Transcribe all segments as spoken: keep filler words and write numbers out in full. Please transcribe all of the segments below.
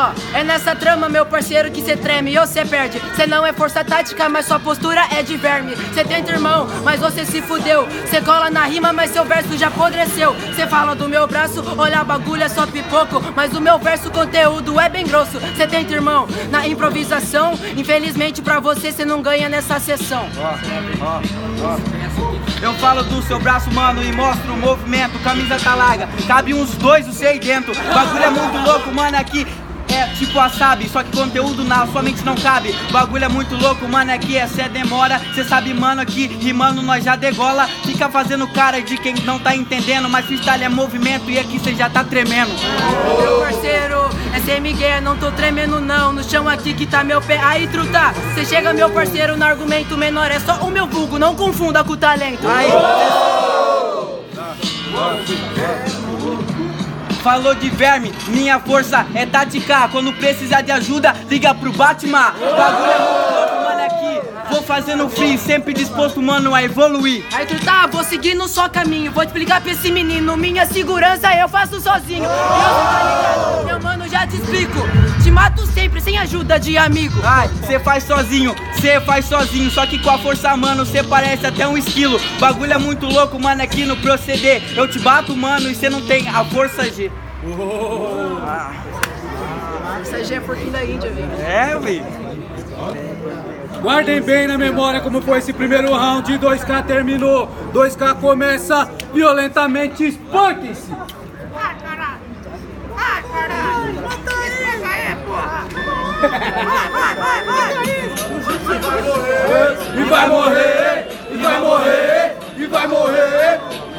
Ó, é nessa trama, meu parceiro, que cê treme ou cê perde. Cê não é força tática, mas sua postura é de verme. Cê tenta, irmão, mas você se fudeu. Cê cola na rima, mas seu verso já apodreceu. Cê fala do meu braço, olha a bagulho é só pipoco, mas o meu verso conteúdo é bem grosso. Cê tenta, irmão, na improvisação. Infelizmente pra você, cê não ganha nessa sessão. Ó, ó, ó. Eu falo do seu braço, mano, e mostro o movimento. Camisa tá larga, cabe uns dois, você aí dentro. Bagulho é muito louco, mano, aqui é tipo wasabi, só que conteúdo na sua mente não cabe. Bagulho é muito louco, mano, aqui essa é demora. Cê sabe, mano, aqui rimando nós já degola. Fica fazendo cara de quem não tá entendendo, mas freestyle é movimento e aqui cê já tá tremendo. Meu parceiro, é sem migué, não tô tremendo não. No chão aqui que tá meu pé, aí truta. Cê chega, meu parceiro, no argumento menor. É só o meu vulgo, não confunda com o talento. Aí, falou de verme, minha força é tática. Quando precisar de ajuda, liga pro Batman. Bagulho é muito louco, mano, aqui vou fazendo free, sempre disposto, mano, a evoluir. Aí tu tá, vou seguir no só caminho. Vou te explicar pra esse menino, minha segurança eu faço sozinho. Eu tá ligado, meu mano, já te explico. Te mato sempre, sem ajuda de amigo. Ai, cê faz sozinho, cê faz sozinho. Só que com a força, mano, cê parece até um esquilo. Bagulho é muito louco, mano, aqui no proceder. Eu te bato, mano, e cê não tem a força G. Oh. Ah. Força G é porquinho da Índia, velho. É, velho. Guardem bem na memória como foi esse primeiro round. dois K terminou, dois K começa violentamente. Espanquem-se! Ai, caralho! Ai, caralho! Bota isso aí, porra! Vai, vai, vai, vai! E vai morrer! E vai morrer! E vai morrer!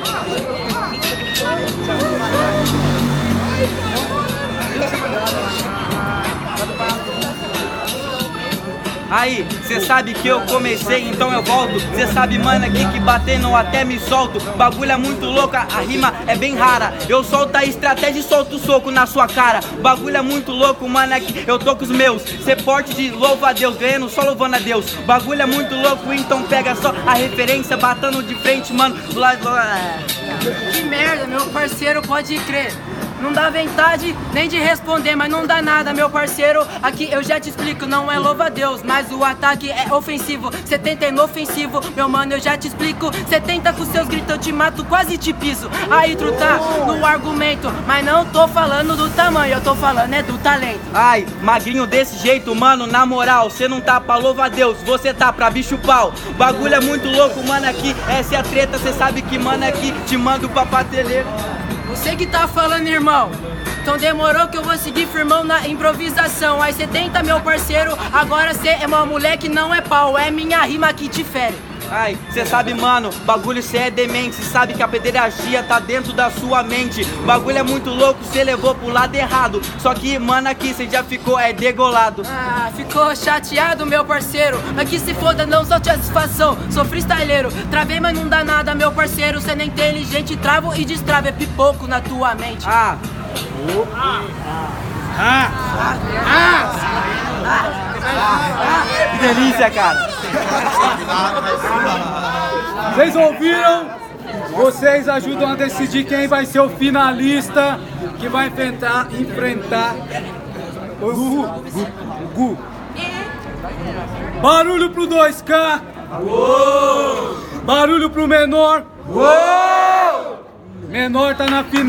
Aí, cê sabe que eu comecei, então eu volto. Cê sabe, mano, aqui que batendo até me solto. Bagulho é muito louco, a rima é bem rara. Eu solto a estratégia e solto o soco na sua cara. Bagulho é muito louco, mano, aqui eu tô com os meus. Cê porte de louva a Deus, ganhando só louvando a Deus. Bagulho é muito louco, então pega só a referência, batendo de frente, mano. Que merda, meu parceiro, pode crer. Não dá vontade nem de responder, mas não dá nada, meu parceiro. Aqui eu já te explico, não é louva a Deus, mas o ataque é ofensivo. Cê tenta inofensivo, meu mano, eu já te explico. Cê tenta com seus gritos, eu te mato, quase te piso. Aí, truta, no argumento, mas não tô falando do tamanho, eu tô falando é do talento. Ai, magrinho desse jeito, mano, na moral, cê não tá pra louva a Deus, você tá pra bicho pau. Bagulho é muito louco, mano, aqui, essa é a treta, cê sabe que, mano, aqui te mando pra pateleiro. Você que tá falando, irmão, então demorou que eu vou seguir firmão na improvisação. Aí cê tenta, meu parceiro, agora cê é uma mulher que não é pau, é minha rima que difere. Ai, cê sabe, mano, bagulho cê é demente. Cê sabe que a pederastia tá dentro da sua mente. Bagulho é muito louco, cê levou pro lado errado. Só que, mano, aqui cê já ficou, é degolado. Ah, ficou chateado, meu parceiro. Aqui se foda, não só satisfação. Sou freestyleiro, travei, mas não dá nada, meu parceiro. Cê não é inteligente, travo e destrava, é pipoco na tua mente. Ah, oh. ah. Ah. Ah. Ah. Que delícia, cara. Vocês ouviram? Vocês ajudam a decidir quem vai ser o finalista que vai enfrentar, enfrentar o Gu. Gu. Barulho pro dois K. Uou. Barulho pro menor. Uou. Menor tá na final.